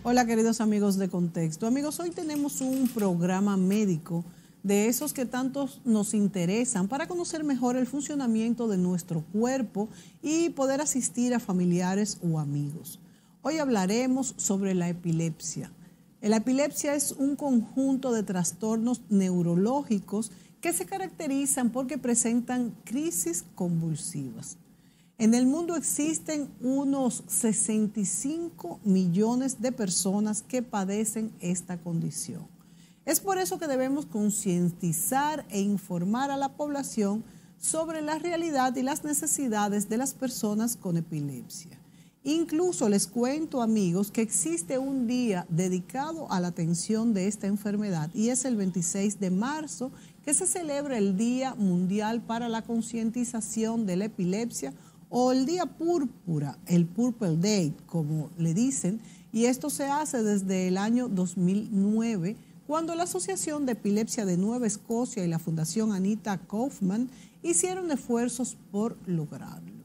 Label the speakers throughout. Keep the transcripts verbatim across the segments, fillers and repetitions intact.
Speaker 1: Hola queridos amigos de Contexto. Amigos, hoy tenemos un programa médico de esos que tantos nos interesan para conocer mejor el funcionamiento de nuestro cuerpo y poder asistir a familiares o amigos. Hoy hablaremos sobre la epilepsia. La epilepsia es un conjunto de trastornos neurológicos que se caracterizan porque presentan crisis convulsivas. En el mundo existen unos sesenta y cinco millones de personas que padecen esta condición. Es por eso que debemos concientizar e informar a la población sobre la realidad y las necesidades de las personas con epilepsia. Incluso les cuento, amigos, que existe un día dedicado a la atención de esta enfermedad y es el veintiséis de marzo, que se celebra el Día Mundial para la Concientización de la Epilepsia, o el Día Púrpura, el Purple Day, como le dicen, y esto se hace desde el año dos mil nueve, cuando la Asociación de Epilepsia de Nueva Escocia y la Fundación Anita Kaufman hicieron esfuerzos por lograrlo.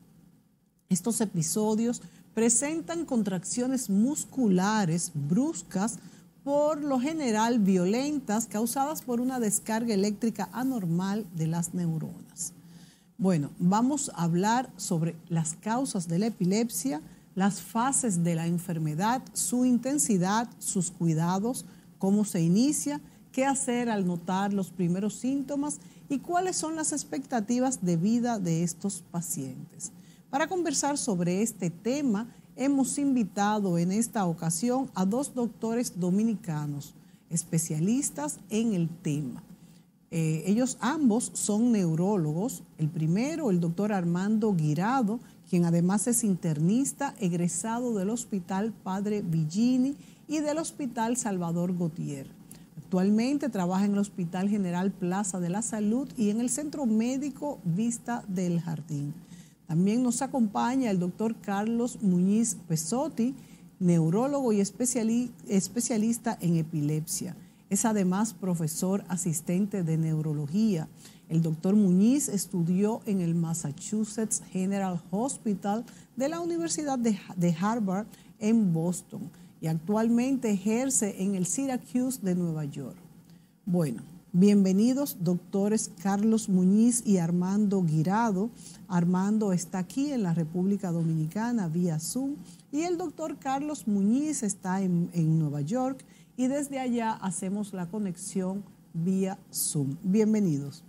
Speaker 1: Estos episodios presentan contracciones musculares bruscas, por lo general violentas, causadas por una descarga eléctrica anormal de las neuronas. Bueno, vamos a hablar sobre las causas de la epilepsia, las fases de la enfermedad, su intensidad, sus cuidados, cómo se inicia, qué hacer al notar los primeros síntomas y cuáles son las expectativas de vida de estos pacientes. Para conversar sobre este tema, hemos invitado en esta ocasión a dos doctores dominicanos, especialistas en el tema. Eh, ellos ambos son neurólogos. El primero, el doctor Armando Guirado, quien además es internista egresado del Hospital Padre Villini y del Hospital Salvador Gautier. Actualmente trabaja en el Hospital General Plaza de la Salud y en el Centro Médico Vista del Jardín. También nos acompaña el doctor Carlos Muñiz Pesotti, neurólogo y especialista en epilepsia. Es además profesor asistente de neurología. El doctor Muñiz estudió en el Massachusetts General Hospital de la Universidad de, de Harvard en Boston y actualmente ejerce en el Syracuse de Nueva York. Bueno, bienvenidos doctores Carlos Muñiz y Armando Guirado. Armando está aquí en la República Dominicana vía Zoom y el doctor Carlos Muñiz está en, en Nueva York y desde allá hacemos la conexión vía Zoom. Bienvenidos.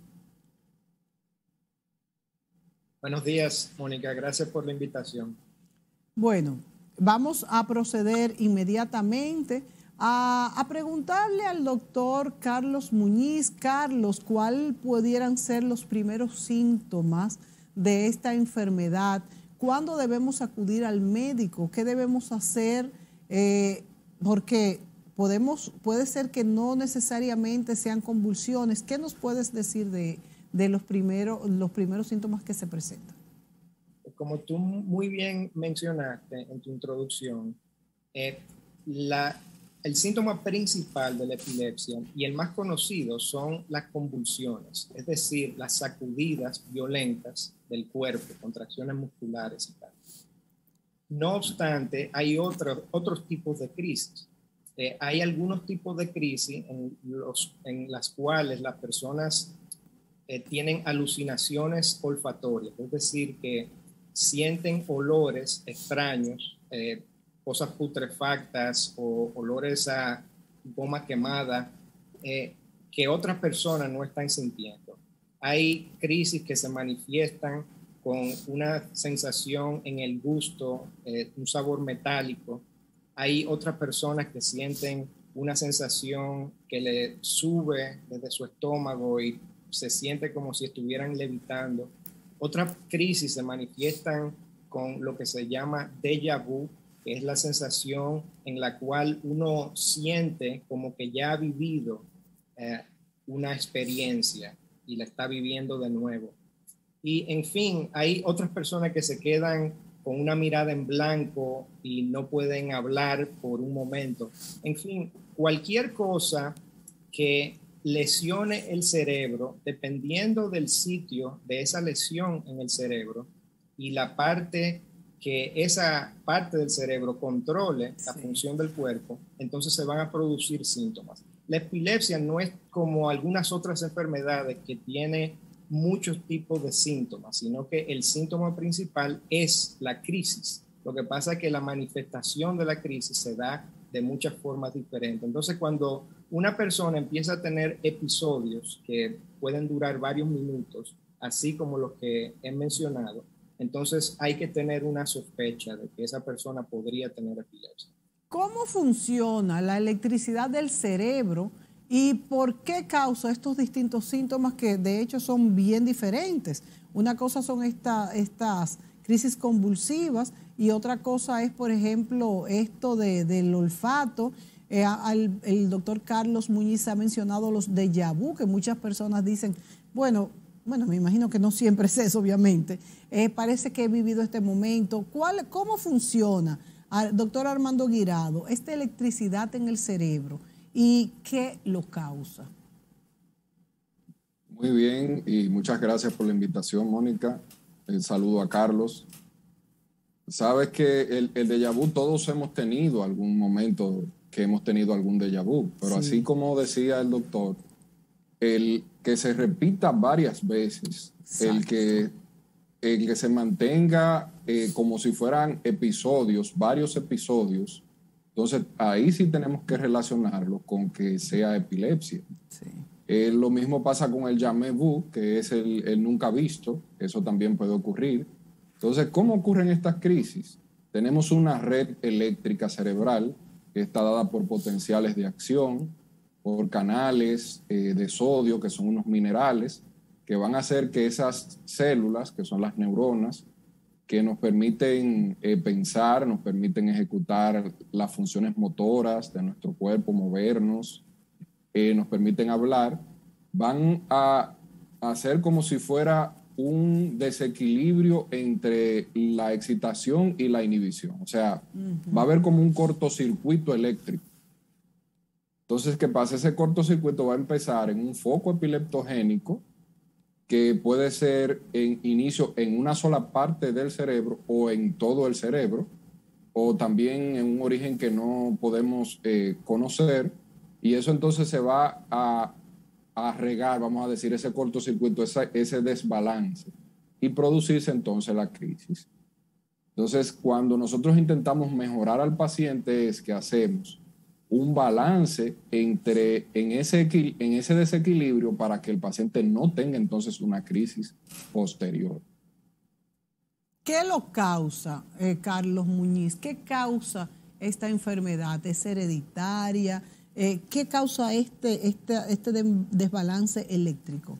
Speaker 2: Buenos días, Mónica. Gracias por la invitación.
Speaker 1: Bueno, vamos a proceder inmediatamente a, a preguntarle al doctor Carlos Muñiz. Carlos, ¿cuáles pudieran ser los primeros síntomas de esta enfermedad? ¿Cuándo debemos acudir al médico? ¿Qué debemos hacer? Eh, porque podemos, puede ser que no necesariamente sean convulsiones. ¿Qué nos puedes decir de, de los, primeros, los primeros síntomas que se presentan?
Speaker 2: Como tú muy bien mencionaste en tu introducción, eh, la, el síntoma principal de la epilepsia y el más conocido son las convulsiones, es decir, las sacudidas violentas del cuerpo, contracciones musculares y tal. No obstante, hay otros, otros tipos de crisis. Eh, hay algunos tipos de crisis en, los, en las cuales las personas eh, tienen alucinaciones olfatorias, es decir, que sienten olores extraños, eh, cosas putrefactas o olores a goma quemada eh, que otras personas no están sintiendo. Hay crisis que se manifiestan con una sensación en el gusto, eh, un sabor metálico. Hay otras personas que sienten una sensación que le sube desde su estómago y se siente como si estuvieran levitando. Otras crisis se manifiestan con lo que se llama déjà vu, que es la sensación en la cual uno siente como que ya ha vivido eh, una experiencia y la está viviendo de nuevo. Y en fin, hay otras personas que se quedan con una mirada en blanco y no pueden hablar por un momento. En fin, cualquier cosa que lesione el cerebro, dependiendo del sitio de esa lesión en el cerebro y la parte que esa parte del cerebro controle la
Speaker 1: Sí.
Speaker 2: función del cuerpo, entonces se van a producir síntomas. La epilepsia no es como algunas otras enfermedades que tiene muchos tipos de síntomas, sino que el síntoma principal es la crisis. Lo que pasa es que la manifestación de la crisis se da de muchas formas diferentes. Entonces, cuando una persona empieza a tener episodios que pueden durar varios minutos, así como los que he mencionado, entonces hay que tener una sospecha de que esa persona podría tener epilepsia.
Speaker 1: ¿Cómo funciona la electricidad del cerebro y por qué causa estos distintos síntomas que de hecho son bien diferentes? Una cosa son esta, estas crisis convulsivas y otra cosa es, por ejemplo, esto de, del olfato. Eh, al, el doctor Carlos Muñiz ha mencionado los déjà vu, que muchas personas dicen, bueno, bueno, me imagino que no siempre es eso, obviamente. Eh, parece que he vivido este momento. ¿Cuál, ¿Cómo funciona, doctor Armando Guirado, esta electricidad en el cerebro y qué lo causa?
Speaker 3: Muy bien, y muchas gracias por la invitación, Mónica. El saludo a Carlos. Sabes que el, el déjà vu todos hemos tenido algún momento que hemos tenido algún déjà vu, pero sí, así como decía el doctor, el que se repita varias veces, el que, el que se mantenga eh, como si fueran episodios, varios episodios, entonces ahí sí tenemos que relacionarlo con que sea epilepsia.
Speaker 1: Sí.
Speaker 3: Eh, lo mismo pasa con el jamais vu, que es el, el nunca visto, eso también puede ocurrir. Entonces, ¿cómo ocurren estas crisis? Tenemos una red eléctrica cerebral que está dada por potenciales de acción, por canales eh, de sodio, que son unos minerales, que van a hacer que esas células, que son las neuronas, que nos permiten eh, pensar, nos permiten ejecutar las funciones motoras de nuestro cuerpo, movernos, eh, nos permiten hablar, van a hacer como si fuera un desequilibrio entre la excitación y la inhibición. O sea, uh-huh. va a haber como un cortocircuito eléctrico. Entonces, ¿qué pasa? Ese cortocircuito va a empezar en un foco epileptogénico que puede ser en inicio en una sola parte del cerebro o en todo el cerebro, o también en un origen que no podemos eh, conocer, y eso entonces se va a, a regar, vamos a decir, ese cortocircuito, ese, ese desbalance, y producirse entonces la crisis. Entonces, cuando nosotros intentamos mejorar al paciente, es que hacemos un balance entre, en, ese, en ese desequilibrio para que el paciente no tenga entonces una crisis posterior.
Speaker 1: ¿Qué lo causa, eh, Carlos Muñiz? ¿Qué causa esta enfermedad? ¿Es hereditaria? Eh, ¿Qué causa este, este, este desbalance eléctrico?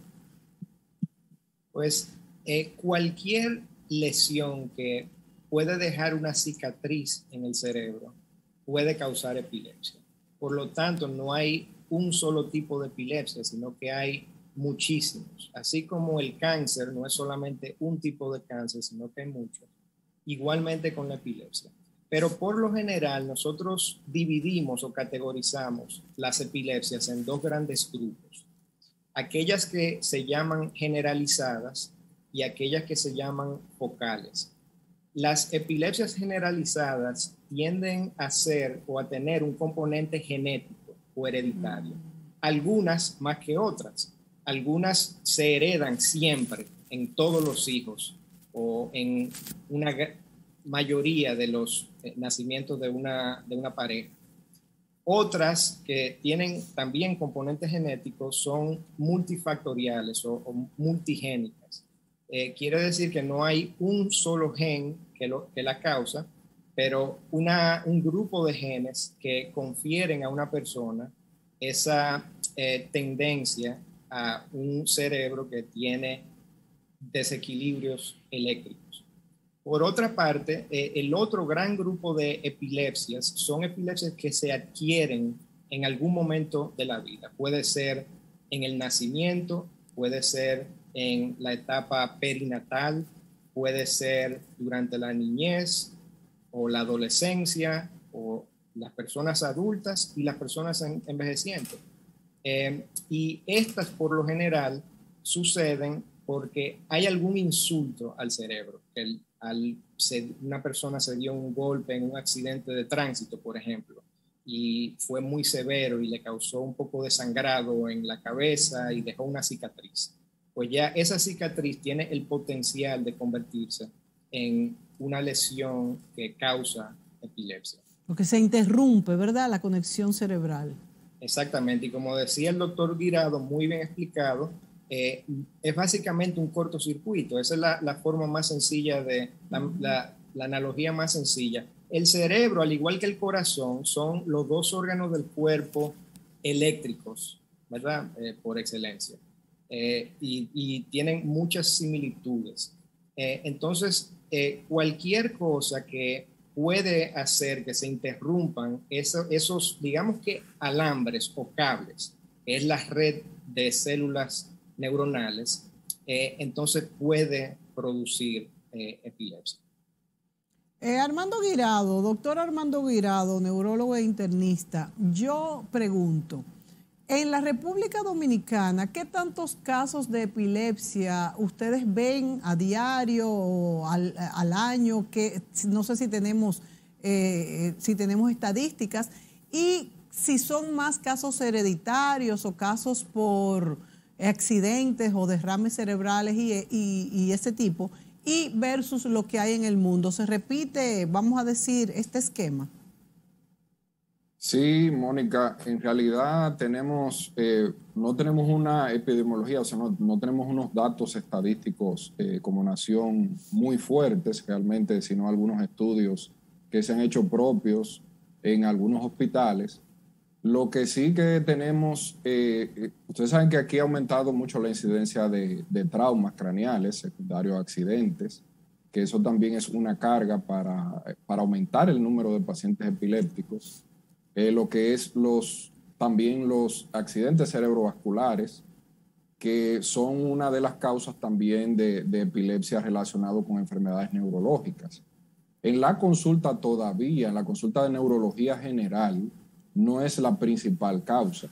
Speaker 2: Pues eh, cualquier lesión que puede dejar una cicatriz en el cerebro puede causar epilepsia. Por lo tanto, no hay un solo tipo de epilepsia, sino que hay muchísimos. Así como el cáncer no es solamente un tipo de cáncer, sino que hay muchos. Igualmente con la epilepsia. Pero por lo general nosotros dividimos o categorizamos las epilepsias en dos grandes grupos. Aquellas que se llaman generalizadas y aquellas que se llaman focales. Las epilepsias generalizadas tienden a ser o a tener un componente genético o hereditario. Algunas más que otras. Algunas se heredan siempre en todos los hijos o en una mayoría de los nacimientos de una, de una pareja. Otras que tienen también componentes genéticos son multifactoriales o, o multigénicas. Eh, quiere decir que no hay un solo gen que, lo, que la causa, pero una, un grupo de genes que confieren a una persona esa eh, tendencia a un cerebro que tiene desequilibrios eléctricos. Por otra parte, eh, el otro gran grupo de epilepsias son epilepsias que se adquieren en algún momento de la vida. Puede ser en el nacimiento, puede ser en la etapa perinatal, puede ser durante la niñez o la adolescencia o las personas adultas y las personas en, envejecientes. Eh, y estas por lo general suceden porque hay algún insulto al cerebro. El, al, se, una persona se dio un golpe en un accidente de tránsito, por ejemplo, y fue muy severo y le causó un poco de sangrado en la cabeza y dejó una cicatriz. Pues ya esa cicatriz tiene el potencial de convertirse en una lesión que causa epilepsia.
Speaker 1: Porque se interrumpe, ¿verdad?, la conexión cerebral.
Speaker 2: Exactamente, y como decía el doctor Guirado, muy bien explicado, eh, es básicamente un cortocircuito. Esa es la, la forma más sencilla, de la, la, la analogía más sencilla. El cerebro, al igual que el corazón, son los dos órganos del cuerpo eléctricos, ¿verdad?, eh, por excelencia. Eh, y, y tienen muchas similitudes. Eh, entonces, eh, cualquier cosa que puede hacer que se interrumpan eso, esos, digamos que alambres o cables, que es la red de células neuronales, eh, entonces puede producir eh, epilepsia.
Speaker 1: Eh, Armando Guirado, doctor Armando Guirado, neurólogo e internista, yo pregunto, en la República Dominicana, ¿qué tantos casos de epilepsia ustedes ven a diario o al, al año? Que no sé si tenemos, eh, si tenemos estadísticas, y si son más casos hereditarios o casos por accidentes o derrames cerebrales y, y, y ese tipo, y versus lo que hay en el mundo. ¿Se repite, vamos a decir, este esquema?
Speaker 3: Sí, Mónica, en realidad tenemos, eh, no tenemos una epidemiología, o sea, no, no tenemos unos datos estadísticos eh, como nación muy fuertes realmente, sino algunos estudios que se han hecho propios en algunos hospitales. Lo que sí que tenemos, eh, ustedes saben que aquí ha aumentado mucho la incidencia de, de traumas craneales secundarios a accidentes, que eso también es una carga para, para aumentar el número de pacientes epilépticos. Eh, lo que es los, también los accidentes cerebrovasculares, que son una de las causas también de, de epilepsia relacionado con enfermedades neurológicas. En la consulta todavía, en la consulta de neurología general, no es la principal causa.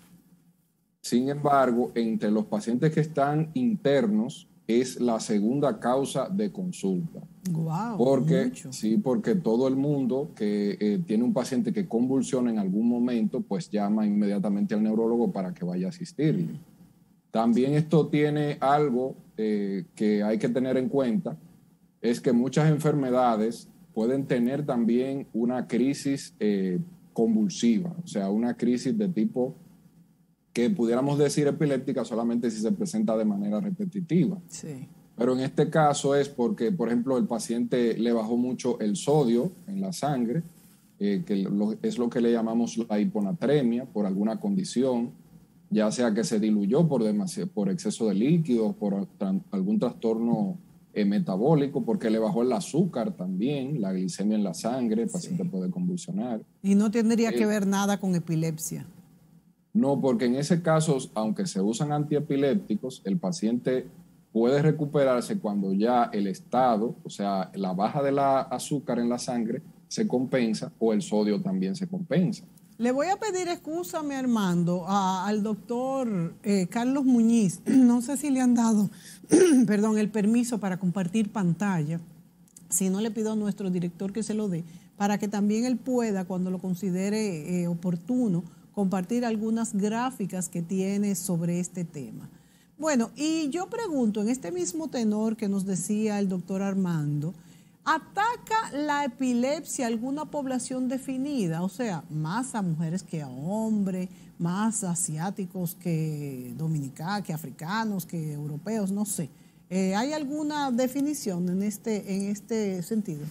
Speaker 3: Sin embargo, entre los pacientes que están internos, es la segunda causa de consulta.
Speaker 1: Wow,
Speaker 3: porque,
Speaker 1: mucho.
Speaker 3: Sí, porque todo el mundo que eh, tiene un paciente que convulsiona en algún momento, pues llama inmediatamente al neurólogo para que vaya a asistirle. También esto tiene algo eh, que hay que tener en cuenta, es que muchas enfermedades pueden tener también una crisis eh, convulsiva, o sea, una crisis de tipo que pudiéramos decir epiléptica solamente si se presenta de manera repetitiva.
Speaker 1: Sí.
Speaker 3: Pero en este caso es porque, por ejemplo, el paciente le bajó mucho el sodio en la sangre, eh, que lo, es lo que le llamamos la hiponatremia por alguna condición, ya sea que se diluyó por, por exceso de líquido, por tra algún trastorno eh, metabólico, porque le bajó el azúcar también, la glicemia en la sangre, el paciente sí. puede convulsionar.
Speaker 1: Y no tendría eh, que ver nada con epilepsia.
Speaker 3: No, porque en ese caso, aunque se usan antiepilépticos, el paciente puede recuperarse cuando ya el estado, o sea, la baja de la azúcar en la sangre se compensa o el sodio también se compensa.
Speaker 1: Le voy a pedir excusa, mi Armando, a, al doctor eh, Carlos Muñiz. No sé si le han dado perdón, el permiso para compartir pantalla. Si no, le pido a nuestro director que se lo dé, para que también él pueda, cuando lo considere eh, oportuno, compartir algunas gráficas que tiene sobre este tema. Bueno, y yo pregunto, en este mismo tenor que nos decía el doctor Armando, ¿ataca la epilepsia a alguna población definida? O sea, más a mujeres que a hombres, más asiáticos que dominicanos, que africanos, que europeos, no sé. Eh, ¿Hay alguna definición en este, en este sentido?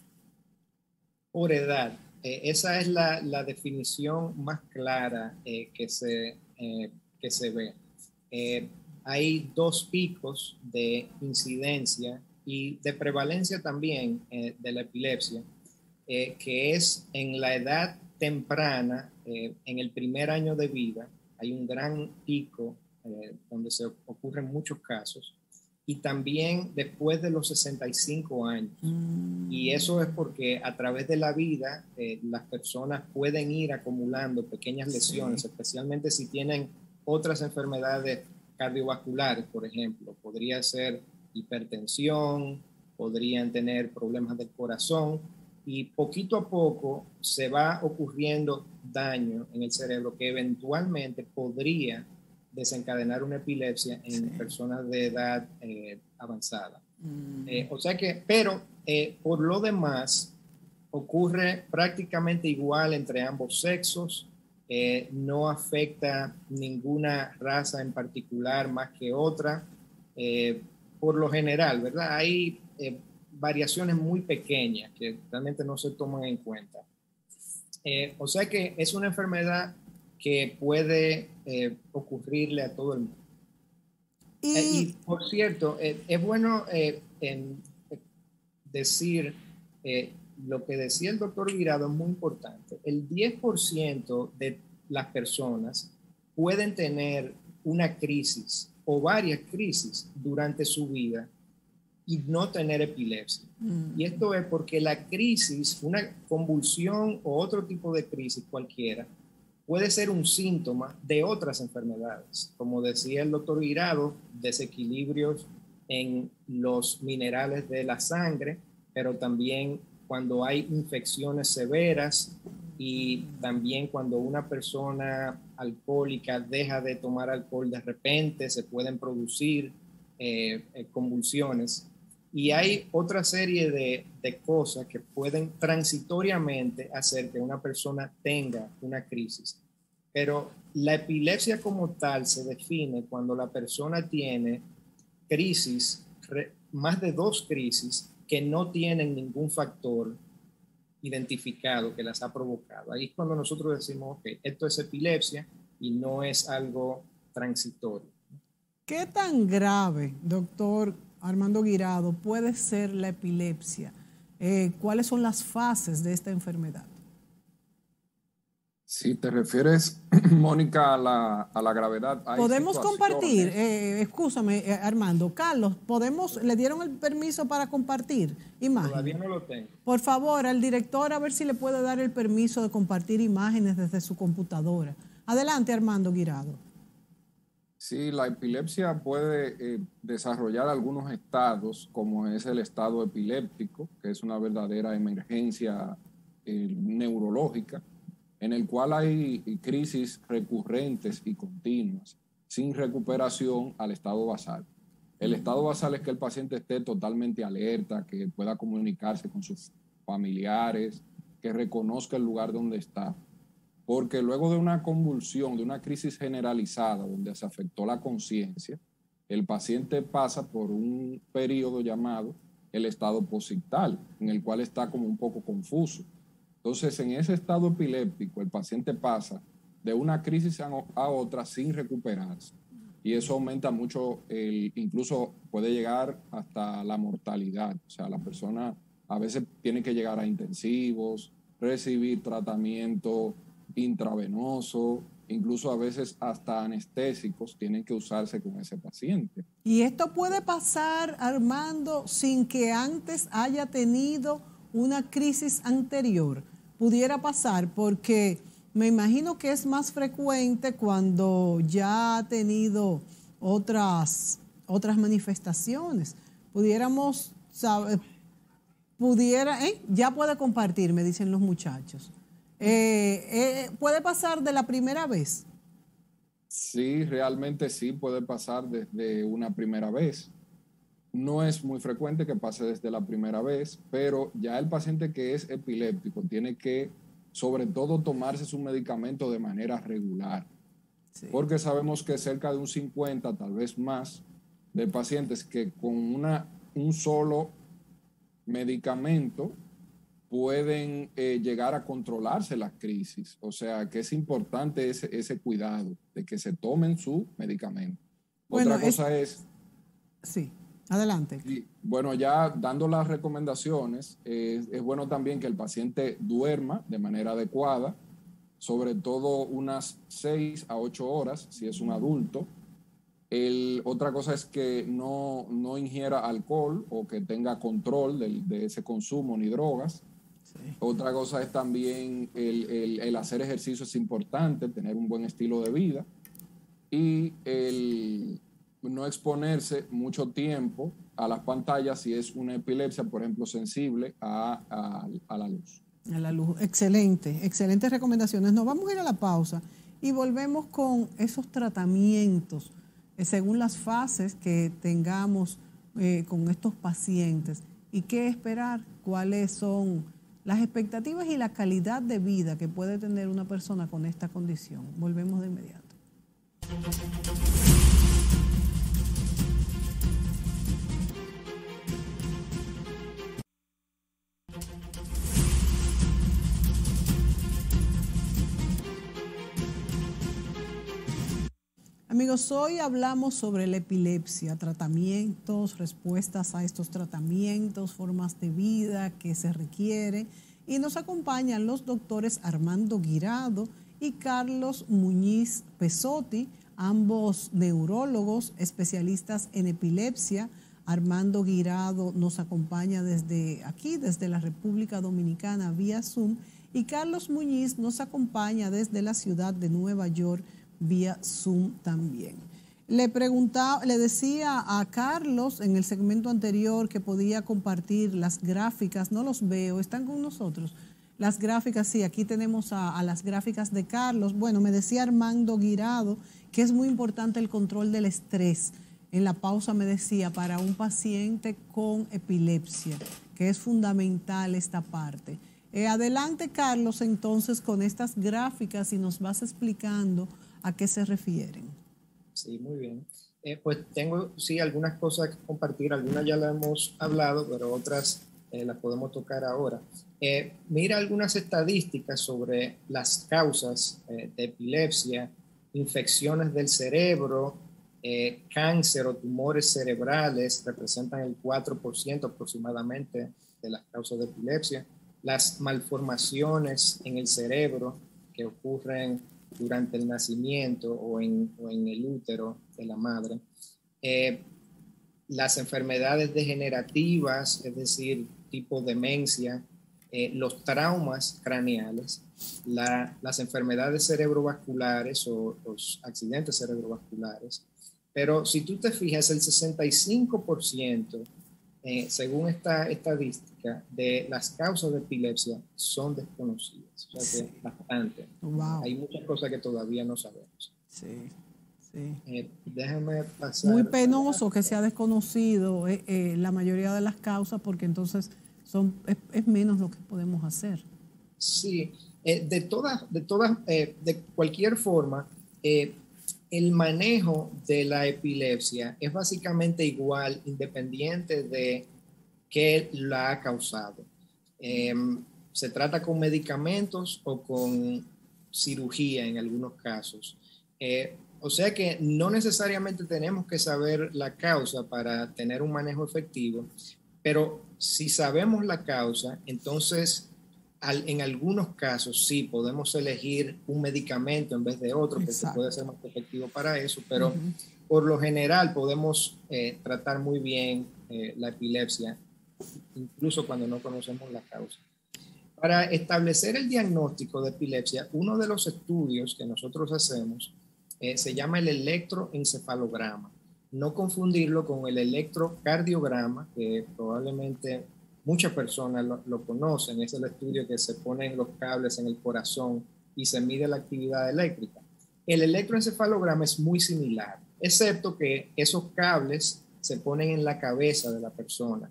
Speaker 2: Por edad. Eh, esa es la, la definición más clara eh, que, se, eh, que se ve. Eh, hay dos picos de incidencia y de prevalencia también eh, de la epilepsia, eh, que es en la edad temprana, eh, en el primer año de vida, hay un gran pico eh, donde se ocurren muchos casos, y también después de los sesenta y cinco años. Mm. Y eso es porque a través de la vida eh, las personas pueden ir acumulando pequeñas lesiones, sí. especialmente si tienen otras enfermedades cardiovasculares, por ejemplo. Podría ser hipertensión, podrían tener problemas del corazón y poquito a poco se va ocurriendo daño en el cerebro que eventualmente podría desencadenar una epilepsia en sí. personas de edad eh, avanzada. Mm. Eh, o sea que, pero eh, por lo demás ocurre prácticamente igual entre ambos sexos, eh, no afecta ninguna raza en particular más que otra. Eh, por lo general, ¿verdad? Hay eh, variaciones muy pequeñas que realmente no se toman en cuenta. Eh, o sea que es una enfermedad que puede eh, ocurrirle a todo el mundo. Y, eh, y por cierto, eh, es bueno eh, en, eh, decir eh, lo que decía el doctor Guirado, es muy importante. El diez por ciento de las personas pueden tener una crisis o varias crisis durante su vida y no tener epilepsia. Mm. Y esto es porque la crisis, una convulsión o otro tipo de crisis cualquiera, puede ser un síntoma de otras enfermedades. Como decía el doctor Guirado, desequilibrios en los minerales de la sangre, pero también cuando hay infecciones severas y también cuando una persona alcohólica deja de tomar alcohol de repente, se pueden producir eh, eh, convulsiones. Y hay otra serie de, de cosas que pueden transitoriamente hacer que una persona tenga una crisis. Pero la epilepsia como tal se define cuando la persona tiene crisis, re, más de dos crisis que no tienen ningún factor identificado que las ha provocado. Ahí es cuando nosotros decimos, ok, esto es epilepsia y no es algo transitorio.
Speaker 1: ¿Qué tan grave, doctor Armando Guirado, puede ser la epilepsia? Eh, ¿Cuáles son las fases de esta enfermedad?
Speaker 3: Si te refieres, Mónica, a la, a la gravedad. Hay
Speaker 1: podemos compartir, eh, excúsame, eh, Armando. Carlos, ¿podemos, le dieron el permiso para compartir imágenes?
Speaker 2: Todavía no lo tengo.
Speaker 1: Por favor, al director a ver si le puede dar el permiso de compartir imágenes desde su computadora. Adelante, Armando Guirado.
Speaker 3: Sí, la epilepsia puede eh, desarrollar algunos estados, como es el estado epiléptico, que es una verdadera emergencia eh, neurológica, en el cual hay crisis recurrentes y continuas, sin recuperación al estado basal. El estado basal es que el paciente esté totalmente alerta, que pueda comunicarse con sus familiares, que reconozca el lugar donde está. Porque luego de una convulsión, de una crisis generalizada, donde se afectó la conciencia, el paciente pasa por un periodo llamado el estado posictal, en el cual está como un poco confuso. Entonces, en ese estado epiléptico, el paciente pasa de una crisis a otra sin recuperarse. Y eso aumenta mucho, el, incluso puede llegar hasta la mortalidad. O sea, la persona a veces tiene que llegar a intensivos, recibir tratamiento intravenoso, incluso a veces hasta anestésicos tienen que usarse con ese paciente.
Speaker 1: ¿Y esto puede pasar, Armando, sin que antes haya tenido una crisis anterior? Pudiera pasar porque me imagino que es más frecuente cuando ya ha tenido otras, otras manifestaciones. Pudiéramos saber, pudiera, ¿eh? Ya puede compartir, me dicen los muchachos. Eh, eh, ¿Puede pasar de la primera vez?
Speaker 3: Sí, realmente sí puede pasar desde una primera vez. No es muy frecuente que pase desde la primera vez, pero ya el paciente que es epiléptico tiene que, sobre todo, tomarse su medicamento de manera regular. Sí. Porque sabemos que cerca de un cincuenta, tal vez más, de pacientes que con una, un solo medicamento pueden eh, llegar a controlarse las crisis. O sea, que es importante ese, ese cuidado de que se tomen su medicamento.
Speaker 1: Bueno,
Speaker 3: Otra cosa es... es
Speaker 1: sí. Adelante.
Speaker 3: Y, bueno, ya dando las recomendaciones, eh, es bueno también que el paciente duerma de manera adecuada, sobre todo unas seis a ocho horas, si es un adulto. El, otra cosa es que no, no ingiera alcohol o que tenga control de, de ese consumo ni drogas. Sí. Otra cosa es también el, el, el hacer ejercicio es importante, tener un buen estilo de vida. Y el... no exponerse mucho tiempo a las pantallas si es una epilepsia, por ejemplo, sensible a, a, a la luz.
Speaker 1: A la luz. Excelente, excelentes recomendaciones. Nos vamos a ir a la pausa y volvemos con esos tratamientos eh, según las fases que tengamos eh, con estos pacientes y qué esperar, cuáles son las expectativas y la calidad de vida que puede tener una persona con esta condición. Volvemos de inmediato. Amigos, hoy hablamos sobre la epilepsia, tratamientos, respuestas a estos tratamientos, formas de vida que se requieren. Y nos acompañan los doctores Armando Guirado y Carlos Muñiz Pesotti, ambos neurólogos, especialistas en epilepsia. Armando Guirado nos acompaña desde aquí, desde la República Dominicana, vía Zoom. Y Carlos Muñiz nos acompaña desde la ciudad de Nueva York, vía Zoom también. Le preguntaba, le decía a Carlos en el segmento anterior que podía compartir las gráficas, no los veo, están con nosotros. Las gráficas, sí, aquí tenemos a, a las gráficas de Carlos. Bueno, me decía Armando Guirado que es muy importante el control del estrés. En la pausa me decía, para un paciente con epilepsia, que es fundamental esta parte. Eh, adelante, Carlos, entonces, con estas gráficas y nos vas explicando a qué se refieren.
Speaker 2: Sí, muy bien. Eh, pues tengo, sí, algunas cosas que compartir. Algunas ya las hemos hablado, pero otras eh, las podemos tocar ahora. Eh, mira algunas estadísticas sobre las causas eh, de epilepsia, infecciones del cerebro, eh, cáncer o tumores cerebrales representan el cuatro por ciento aproximadamente de las causas de epilepsia. Las malformaciones en el cerebro que ocurren durante el nacimiento o en, o en el útero de la madre. Eh, las enfermedades degenerativas, es decir, tipo demencia, eh, los traumas craneales, la, las enfermedades cerebrovasculares o los accidentes cerebrovasculares. Pero si tú te fijas, el sesenta y cinco por ciento, eh, según esta estadística, de las causas de epilepsia son desconocidas. O sea que sí, bastante. Wow. Hay muchas cosas que todavía no sabemos.
Speaker 1: Sí, sí.
Speaker 2: Eh, déjame pasar.
Speaker 1: Muy penoso que sea desconocido eh, eh, la mayoría de las causas, porque entonces son, es, es menos lo que podemos hacer.
Speaker 2: Sí, eh, de todas, de todas, eh, de cualquier forma, eh, el manejo de la epilepsia es básicamente igual, independiente de qué la ha causado. Eh, se trata con medicamentos o con cirugía en algunos casos. Eh, o sea que no necesariamente tenemos que saber la causa para tener un manejo efectivo, pero si sabemos la causa, entonces al, en algunos casos sí podemos elegir un medicamento en vez de otro, Exacto. que puede ser más efectivo para eso, pero uh-huh. por lo general podemos eh, tratar muy bien eh, la epilepsia, incluso cuando no conocemos la causa. Para establecer el diagnóstico de epilepsia, uno de los estudios que nosotros hacemos eh, se llama el electroencefalograma. No confundirlo con el electrocardiograma, que probablemente muchas personas lo, lo conocen. Es el estudio que se ponen los cables en el corazón y se mide la actividad eléctrica. El electroencefalograma es muy similar, excepto que esos cables se ponen en la cabeza de la persona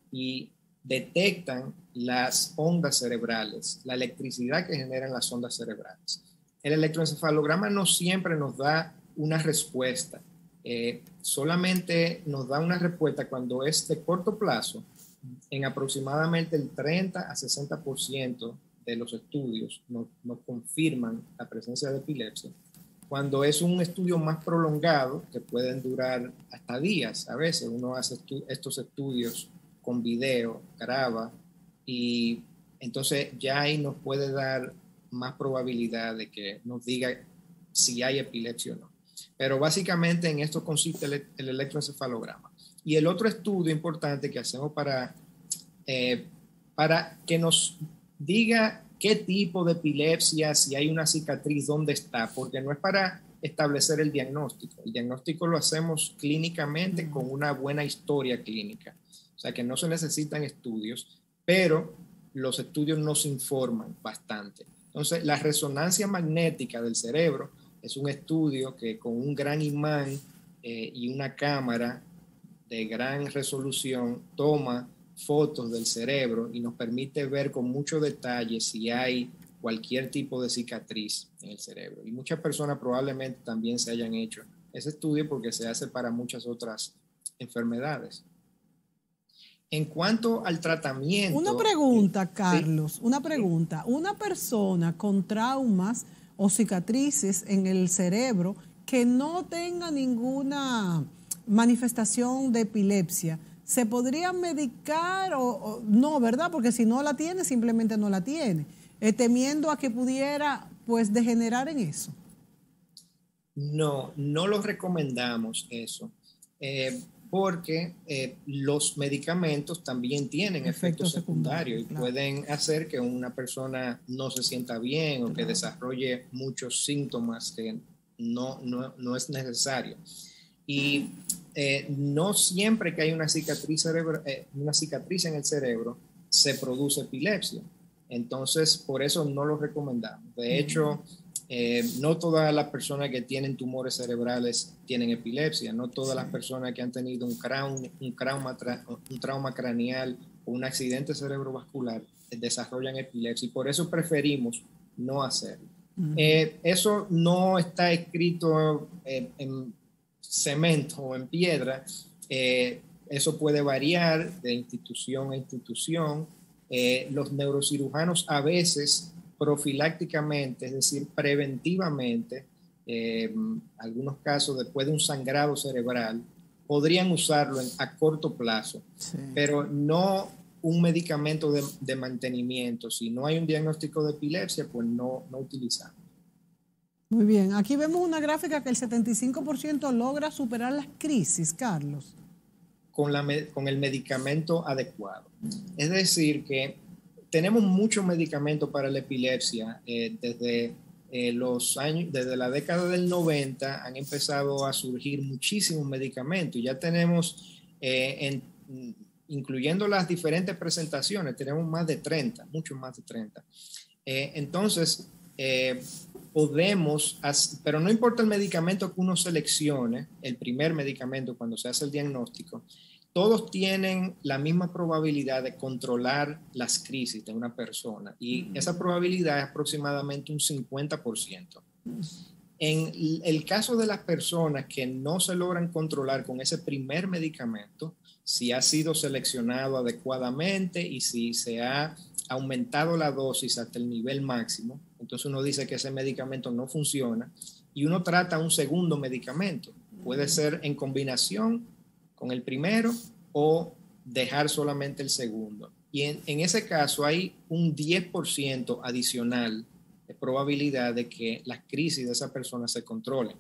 Speaker 2: y detectan las ondas cerebrales, la electricidad que generan las ondas cerebrales. El electroencefalograma no siempre nos da una respuesta, eh, solamente nos da una respuesta cuando es de corto plazo. En aproximadamente el treinta a sesenta por ciento de los estudios nos, nos confirman la presencia de epilepsia. Cuando es un estudio más prolongado, que pueden durar hasta días, a veces uno hace estu- estos estudios con video, graba, y entonces ya ahí nos puede dar más probabilidad de que nos diga si hay epilepsia o no. Pero básicamente en esto consiste el, el electroencefalograma. Y el otro estudio importante que hacemos para, eh, para que nos diga qué tipo de epilepsia, si hay una cicatriz, dónde está, porque no es para establecer el diagnóstico. El diagnóstico lo hacemos clínicamente uh-huh. con una buena historia clínica. O sea que no se necesitan estudios, pero los estudios nos informan bastante. Entonces, la resonancia magnética del cerebro es un estudio que con un gran imán eh, y una cámara de gran resolución toma fotos del cerebro y nos permite ver con mucho detalle si hay cualquier tipo de cicatriz en el cerebro. Y muchas personas probablemente también se hayan hecho ese estudio porque se hace para muchas otras enfermedades. En cuanto al tratamiento...
Speaker 1: Una pregunta, Carlos, ¿sí? una pregunta. Una persona con traumas o cicatrices en el cerebro que no tenga ninguna manifestación de epilepsia, ¿se podría medicar o, o no, verdad? Porque si no la tiene, simplemente no la tiene, eh, temiendo a que pudiera, pues, degenerar en eso.
Speaker 2: No, no lo recomendamos eso. Eh, porque eh, los medicamentos también tienen efectos, efectos secundarios y claro. pueden hacer que una persona no se sienta bien o claro. que desarrolle muchos síntomas que no, no, no es necesario. Y eh, no siempre que hay una cicatriz, cerebro, eh, una cicatriz en el cerebro se produce epilepsia. Entonces, por eso no lo recomendamos. De hecho, Eh, no todas las personas que tienen tumores cerebrales tienen epilepsia, no todas sí. las personas que han tenido un trauma, un, trauma, un trauma craneal o un accidente cerebrovascular desarrollan epilepsia y por eso preferimos no hacerlo. Uh-huh. Eh, eso no está escrito eh, en cemento o en piedra, eh, eso puede variar de institución a institución. Eh, los neurocirujanos a veces profilácticamente, es decir, preventivamente, eh, algunos casos después de un sangrado cerebral, podrían usarlo en, a corto plazo, sí. pero no un medicamento de, de mantenimiento. Si no hay un diagnóstico de epilepsia, pues no, no utilizamos.
Speaker 1: Muy bien, aquí vemos una gráfica que el setenta y cinco por ciento logra superar las crisis, Carlos.
Speaker 2: Con, la, con el medicamento adecuado. Es decir, que tenemos muchos medicamentos para la epilepsia. Eh, desde, eh, los años, desde la década del noventa han empezado a surgir muchísimos medicamentos. Ya tenemos, eh, en, incluyendo las diferentes presentaciones, tenemos más de treinta, muchos más de treinta. Eh, entonces, eh, podemos, pero no importa el medicamento que uno seleccione, el primer medicamento cuando se hace el diagnóstico, todos tienen la misma probabilidad de controlar las crisis de una persona y mm. esa probabilidad es aproximadamente un cincuenta por ciento. Mm. En el caso de las personas que no se logran controlar con ese primer medicamento, si ha sido seleccionado adecuadamente y si se ha aumentado la dosis hasta el nivel máximo, entonces uno dice que ese medicamento no funciona y uno trata un segundo medicamento. Puede ser en combinación con el primero o dejar solamente el segundo. Y en, en ese caso hay un diez por ciento adicional de probabilidad de que las crisis de esa persona se controlen.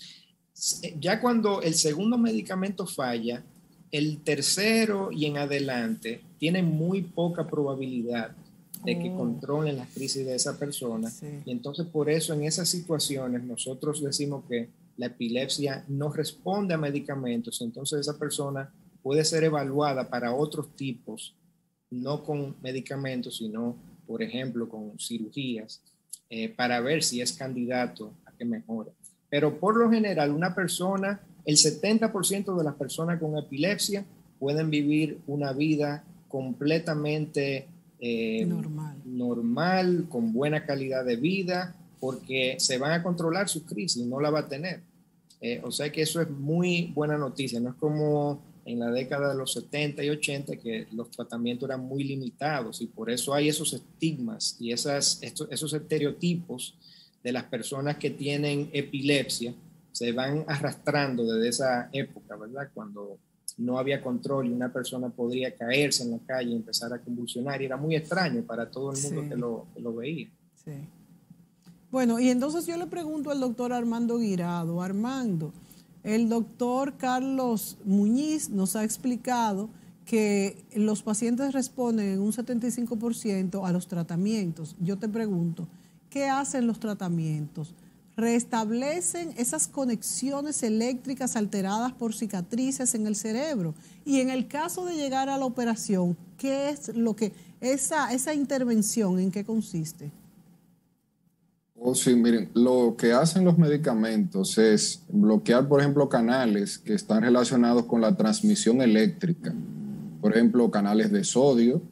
Speaker 2: Ya cuando el segundo medicamento falla, el tercero y en adelante tienen muy poca probabilidad de que oh. controlen las crisis de esa persona. Sí. Y entonces por eso en esas situaciones nosotros decimos que la epilepsia no responde a medicamentos, entonces esa persona puede ser evaluada para otros tipos, no con medicamentos, sino, por ejemplo, con cirugías, eh, para ver si es candidato a que mejore. Pero por lo general, una persona, el setenta por ciento de las personas con epilepsia pueden vivir una vida completamente eh, normal. normal, con buena calidad de vida, porque se van a controlar su crisis, no la va a tener. Eh, o sea que eso es muy buena noticia, no es como en la década de los setenta y ochenta que los tratamientos eran muy limitados y por eso hay esos estigmas y esas, estos, esos estereotipos de las personas que tienen epilepsia se van arrastrando desde esa época, ¿verdad? Cuando no había control y una persona podría caerse en la calle y empezar a convulsionar y era muy extraño para todo el mundo sí. que, lo, que lo veía.
Speaker 1: Sí. Bueno, y entonces yo le pregunto al doctor Armando Guirado. Armando, el doctor Carlos Muñiz nos ha explicado que los pacientes responden en un setenta y cinco por ciento a los tratamientos. Yo te pregunto, ¿qué hacen los tratamientos? restablecen esas conexiones eléctricas alteradas por cicatrices en el cerebro. Y en el caso de llegar a la operación, ¿qué es lo que, esa, esa intervención, en qué consiste?
Speaker 3: Oh, sí, miren, lo que hacen los medicamentos es bloquear, por ejemplo, canales que están relacionados con la transmisión eléctrica. Por ejemplo, canales de sodio.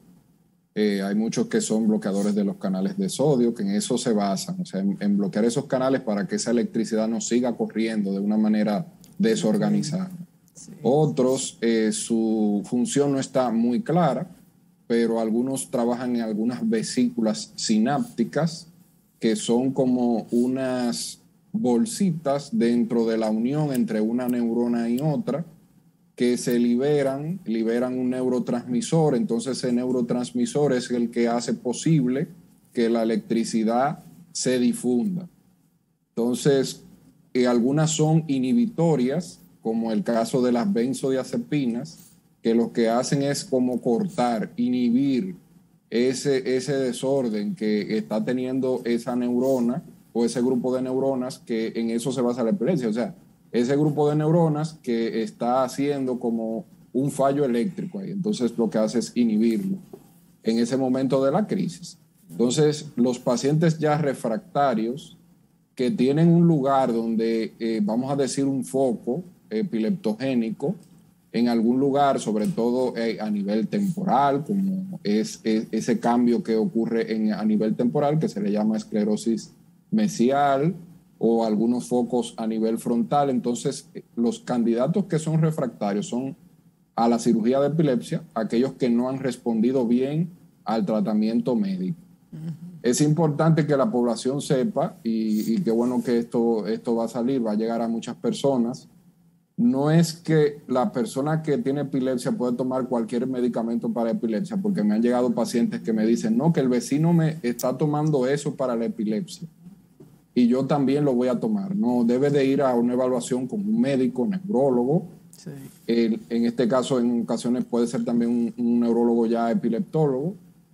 Speaker 3: Eh, hay muchos que son bloqueadores de los canales de sodio, que en eso se basan, o sea, en, en bloquear esos canales para que esa electricidad no siga corriendo de una manera desorganizada. Sí. Otros, eh, su función no está muy clara, pero algunos trabajan en algunas vesículas sinápticas, que son como unas bolsitas dentro de la unión entre una neurona y otra, que se liberan, liberan un neurotransmisor. Entonces ese neurotransmisor es el que hace posible que la electricidad se difunda. Entonces, eh, algunas son inhibitorias, como el caso de las benzodiazepinas, que lo que hacen es como cortar, inhibir ese, ese desorden que está teniendo esa neurona o ese grupo de neuronas, que en eso se basa la epilepsia. O sea, ese grupo de neuronas que está haciendo como un fallo eléctrico ahí. Entonces lo que hace es inhibirlo en ese momento de la crisis. Entonces los pacientes ya refractarios que tienen un lugar donde, eh, vamos a decir, un foco epileptogénico, en algún lugar, sobre todo eh, a nivel temporal, como es, es ese cambio que ocurre en, a nivel temporal, que se le llama esclerosis mesial, o algunos focos a nivel frontal. Entonces, los candidatos que son refractarios son a la cirugía de epilepsia, aquellos que no han respondido bien al tratamiento médico. Uh-huh. Es importante que la población sepa, y, y qué bueno que esto, esto va a salir, va a llegar a muchas personas. No es que la persona que tiene epilepsia puede tomar cualquier medicamento para epilepsia, porque me han llegado pacientes que me dicen, no, que el vecino me está tomando eso para la epilepsia y yo también lo voy a tomar. No, debe de ir a una evaluación con un médico, neurólogo. Sí. El, en este caso, en ocasiones puede ser también un, un neurólogo ya epileptólogo.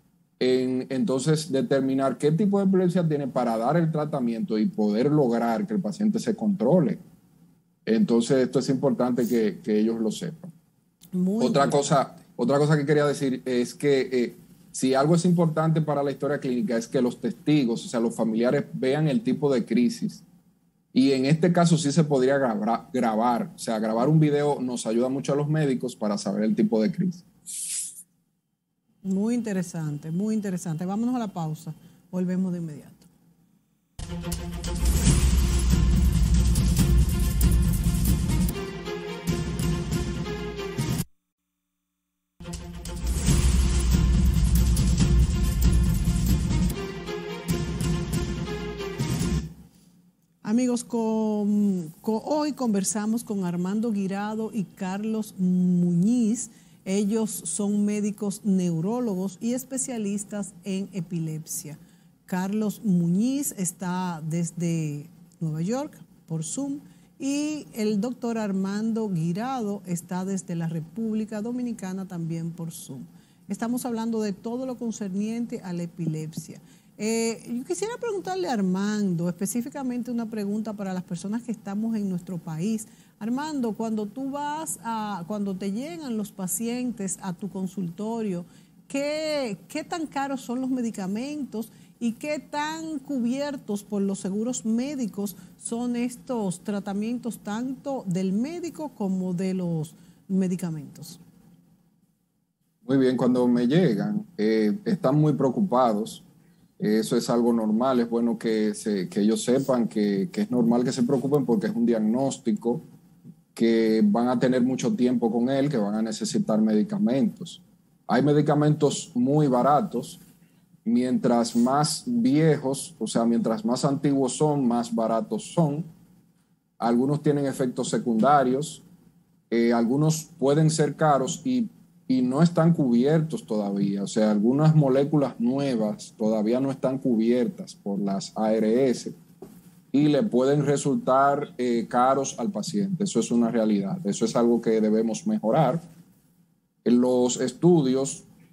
Speaker 3: En, entonces, determinar qué tipo de epilepsia tiene para dar el tratamiento y poder lograr que el paciente se controle. Entonces, esto es importante que, que ellos lo sepan. Muy otra, cosa, otra cosa que quería decir es que eh, si algo es importante para la historia clínica es que los testigos, o sea, los familiares, vean el tipo de crisis. Y en este caso sí se podría grabar, grabar. O sea, grabar un video nos ayuda mucho a los médicos para saber el tipo de crisis.
Speaker 1: Muy interesante, muy interesante. Vámonos a la pausa. Volvemos de inmediato. Amigos, con, con, hoy conversamos con Armando Guirado y Carlos Muñiz. Ellos son médicos neurólogos y especialistas en epilepsia. Carlos Muñiz está desde Nueva York por Zoom y el doctor Armando Guirado está desde la República Dominicana también por Zoom. Estamos hablando de todo lo concerniente a la epilepsia. Eh, yo quisiera preguntarle a Armando, específicamente una pregunta para las personas que estamos en nuestro país. Armando, cuando tú vas a, cuando te llegan los pacientes a tu consultorio, ¿qué, qué tan caros son los medicamentos y qué tan cubiertos por los seguros médicos son estos tratamientos, tanto del médico como de los medicamentos?
Speaker 3: Muy bien, cuando me llegan, eh, están muy preocupados. Eso es algo normal, es bueno que, se, que ellos sepan que, que es normal que se preocupen porque es un diagnóstico, que van a tener mucho tiempo con él, que van a necesitar medicamentos. Hay medicamentos muy baratos, mientras más viejos, o sea, mientras más antiguos son, más baratos son. Algunos tienen efectos secundarios, eh, algunos pueden ser caros y y no están cubiertos todavía. O sea, algunas moléculas nuevas todavía no están cubiertas por las A R S y le pueden resultar eh, caros al paciente. Eso es una realidad. Eso es algo que debemos mejorar. Los estudios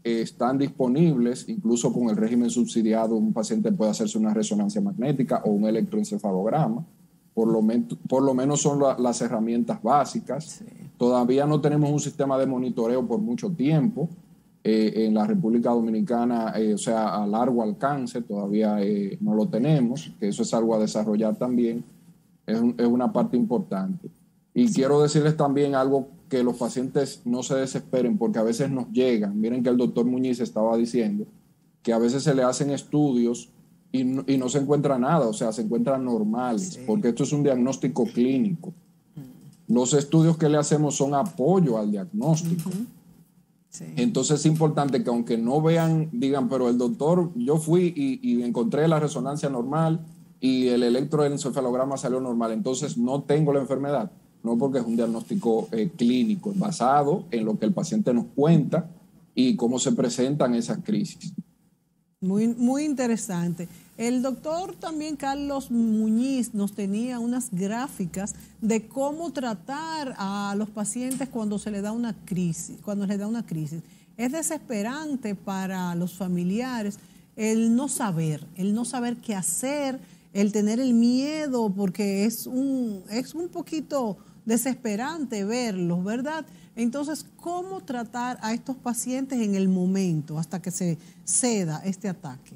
Speaker 3: eh, están disponibles, incluso con el régimen subsidiado, un paciente puede hacerse una resonancia magnética o un electroencefalograma. Por lo, por lo menos son la, las herramientas básicas. Sí. Todavía no tenemos un sistema de monitoreo por mucho tiempo. Eh, en la República Dominicana, eh, o sea, a largo alcance, todavía eh, no lo tenemos, que eso es algo a desarrollar también, es, un, es una parte importante. Y sí. quiero decirles también algo que los pacientes no se desesperen, porque a veces nos llegan, miren que el doctor Muñiz estaba diciendo, que a veces se le hacen estudios y no, y no se encuentra nada, o sea, se encuentran normales, sí. porque esto es un diagnóstico clínico. Mm. Los estudios que le hacemos son apoyo al diagnóstico. Uh-huh. Sí. Entonces es importante que aunque no vean, digan, pero el doctor, yo fui y, y encontré la resonancia normal y el electroencefalograma salió normal, entonces no tengo la enfermedad. No, porque es un diagnóstico eh, clínico basado en lo que el paciente nos cuenta y cómo se presentan esas crisis.
Speaker 1: Muy, muy interesante. El doctor también Carlos Muñiz nos tenía unas gráficas de cómo tratar a los pacientes cuando se les da una crisis, cuando les da una crisis. Es desesperante para los familiares el no saber, el no saber qué hacer, el tener el miedo, porque es un, es un poquito desesperante verlos, ¿verdad? Entonces, ¿cómo tratar a estos pacientes en el momento hasta que se ceda este ataque?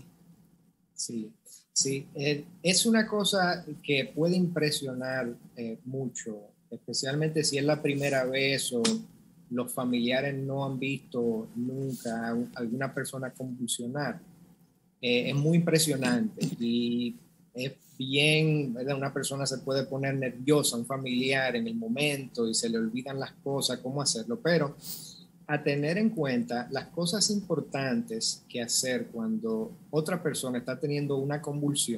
Speaker 2: Sí, sí. Eh, es una cosa que puede impresionar eh, mucho, especialmente si es la primera vez o los familiares no han visto nunca a alguna persona convulsionar. Eh, es muy impresionante y es bien, ¿verdad? Una persona se puede poner nerviosa, un familiar en el momento y se le olvidan las cosas, cómo hacerlo, pero a tener en cuenta las cosas importantes que hacer cuando otra persona está teniendo una convulsión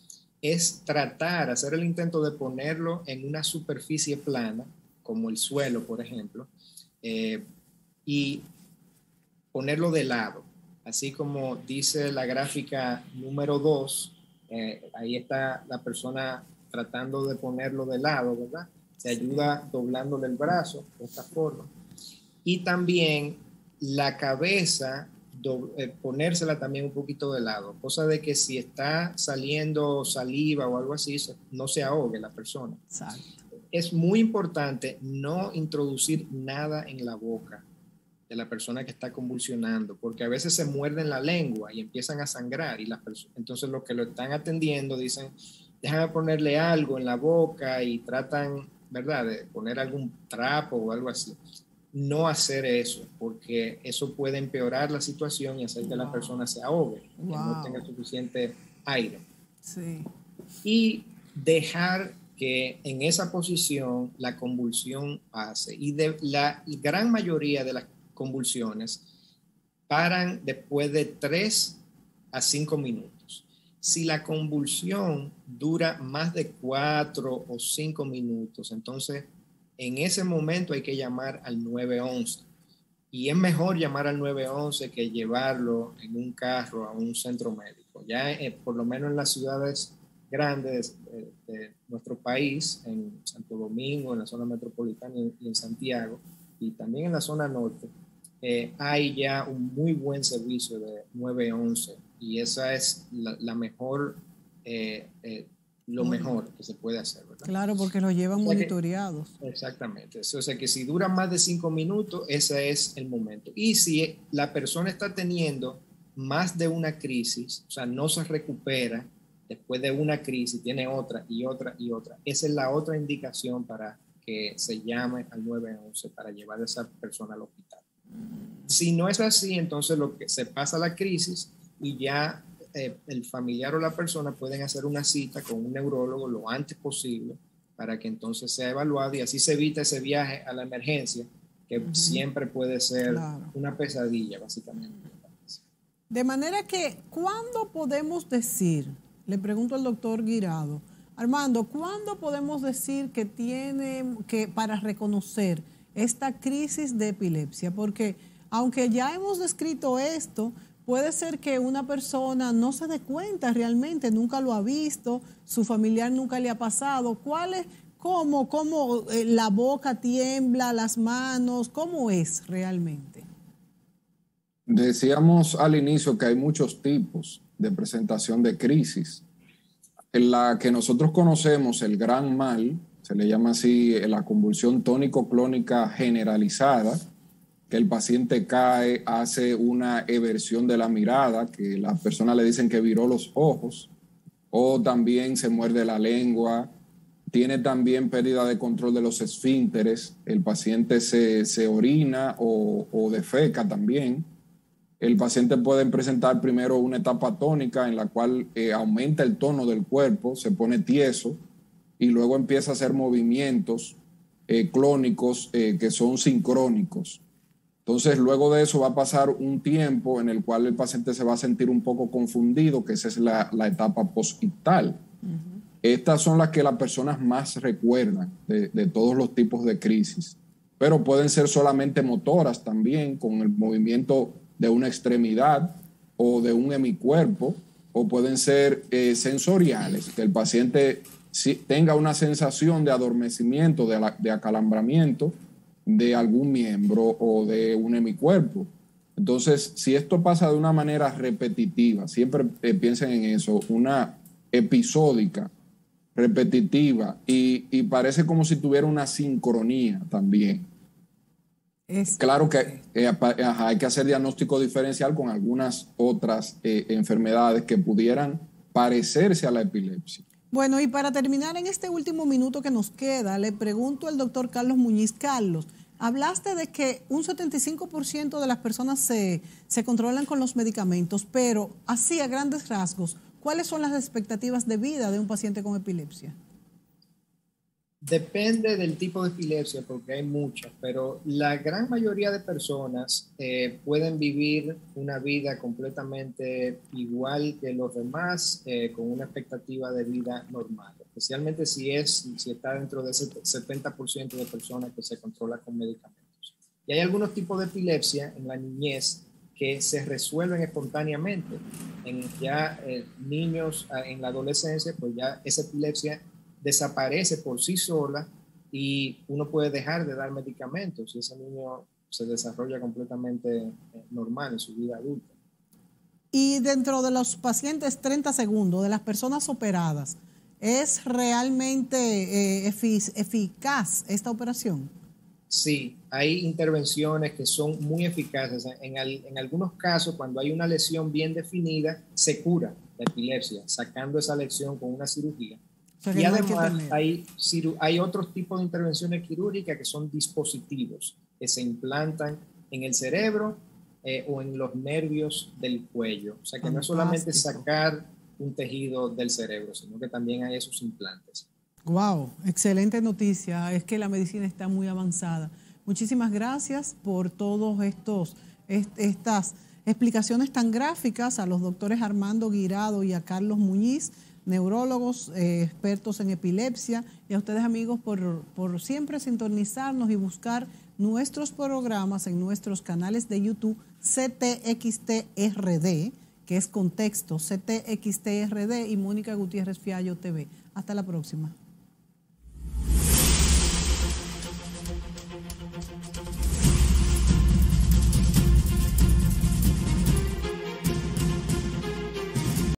Speaker 2: es tratar, hacer el intento de ponerlo en una superficie plana, como el suelo, por ejemplo, eh, y ponerlo de lado, así como dice la gráfica número dos. Eh, ahí está la persona tratando de ponerlo de lado, ¿verdad? Se ayuda doblándole el brazo de esta forma. Y también la cabeza, do, eh, ponérsela también un poquito de lado, cosa de que si está saliendo saliva o algo así, no se ahogue la persona.
Speaker 1: Exacto.
Speaker 2: Es muy importante no introducir nada en la boca de la persona que está convulsionando, porque a veces se muerden la lengua y empiezan a sangrar y las personas, entonces los que lo están atendiendo dicen, déjame ponerle algo en la boca y tratan, ¿verdad?, de poner algún trapo o algo así. No hacer eso, porque eso puede empeorar la situación y hacer que wow. la persona se ahogue, wow. que no tenga suficiente aire.
Speaker 1: Sí.
Speaker 2: Y dejar que en esa posición la convulsión pase. Y de la gran mayoría de las convulsiones paran después de tres a cinco minutos. Si la convulsión dura más de cuatro o cinco minutos, entonces en ese momento hay que llamar al nueve once. Y es mejor llamar al nueve once que llevarlo en un carro a un centro médico. Ya eh, por lo menos en las ciudades grandes de, de nuestro país, en Santo Domingo, en la zona metropolitana y en Santiago, y también en la zona norte, Eh, hay ya un muy buen servicio de nueve once y esa es la, la mejor, eh, eh, lo mm. mejor que se puede hacer, ¿verdad?
Speaker 1: Claro, porque los llevan o sea monitoreados.
Speaker 2: Que, exactamente. O sea que si dura más de cinco minutos, ese es el momento. Y si la persona está teniendo más de una crisis, o sea, no se recupera después de una crisis, tiene otra y otra y otra, esa es la otra indicación para que se llame al nueve once para llevar a esa persona al hospital. Si no es así, entonces lo que se pasa la crisis y ya eh, el familiar o la persona pueden hacer una cita con un neurólogo lo antes posible para que entonces sea evaluado y así se evita ese viaje a la emergencia que uh-huh. siempre puede ser claro. una pesadilla básicamente.
Speaker 1: De manera que, ¿cuándo podemos decir, le pregunto al doctor Guirado, Armando, ¿cuándo podemos decir que tiene que para reconocer esta crisis de epilepsia? Porque aunque ya hemos descrito esto, puede ser que una persona no se dé cuenta realmente, nunca lo ha visto, su familiar nunca le ha pasado. ¿Cuál es, cómo, cómo eh, la boca tiembla, las manos, cómo es realmente?
Speaker 3: Decíamos al inicio que hay muchos tipos de presentación de crisis. En la que nosotros conocemos, el gran mal, se le llama así la convulsión tónico-clónica generalizada, que el paciente cae, hace una eversión de la mirada, que las personas le dicen que viró los ojos, o también se muerde la lengua, tiene también pérdida de control de los esfínteres, el paciente se, se orina o, o defeca también. El paciente puede presentar primero una etapa tónica en la cual eh, aumenta el tono del cuerpo, se pone tieso y luego empieza a hacer movimientos eh, clónicos eh, que son sincrónicos. Entonces, luego de eso va a pasar un tiempo en el cual el paciente se va a sentir un poco confundido, que esa es la, la etapa postictal. Uh-huh. Estas son las que las personas más recuerdan de, de todos los tipos de crisis, pero pueden ser solamente motoras también, con el movimiento de una extremidad o de un hemicuerpo, o pueden ser eh, sensoriales, que el paciente si, tenga una sensación de adormecimiento, de, la, de acalambramiento de algún miembro o de un hemicuerpo. Entonces, si esto pasa de una manera repetitiva, siempre eh, piensen en eso, una episódica, repetitiva, y, y parece como si tuviera una sincronía también. Es, claro que eh, ajá, hay que hacer diagnóstico diferencial con algunas otras eh, enfermedades que pudieran parecerse a la epilepsia.
Speaker 1: Bueno, y para terminar en este último minuto que nos queda, le pregunto al doctor Carlos Muñiz. Carlos, hablaste de que un setenta y cinco por ciento de las personas se, se controlan con los medicamentos, pero así a grandes rasgos, ¿cuáles son las expectativas de vida de un paciente con epilepsia?
Speaker 2: Depende del tipo de epilepsia, porque hay muchas, pero la gran mayoría de personas eh, pueden vivir una vida completamente igual que los demás, eh, con una expectativa de vida normal, especialmente si, es, si está dentro de ese setenta por ciento de personas que se controla con medicamentos. Y hay algunos tipos de epilepsia en la niñez que se resuelven espontáneamente. En ya eh, niños en la adolescencia, pues ya esa epilepsia desaparece por sí sola y uno puede dejar de dar medicamentos y ese niño se desarrolla completamente normal en su vida adulta.
Speaker 1: Y dentro de los pacientes treinta segundos, de las personas operadas, ¿es realmente eh, efic- eficaz esta operación?
Speaker 2: Sí, hay intervenciones que son muy eficaces. En, el, en algunos casos, cuando hay una lesión bien definida, se cura la epilepsia, sacando esa lesión con una cirugía. O sea, y además hay, hay, hay otros tipos de intervenciones quirúrgicas que son dispositivos que se implantan en el cerebro eh, o en los nervios del cuello. O sea que Fantástico. No es solamente sacar un tejido del cerebro, sino que también hay esos implantes.
Speaker 1: Wow, excelente noticia. Es que la medicina está muy avanzada. Muchísimas gracias por todos estos est estas explicaciones tan gráficas a los doctores Armando Guirado y a Carlos Muñiz, neurólogos, eh, expertos en epilepsia, y a ustedes amigos por, por siempre sintonizarnos y buscar nuestros programas en nuestros canales de YouTube C T X T R D, que es Contexto, C T X T R D y Mónica Gutiérrez Fiallo T V. Hasta la próxima.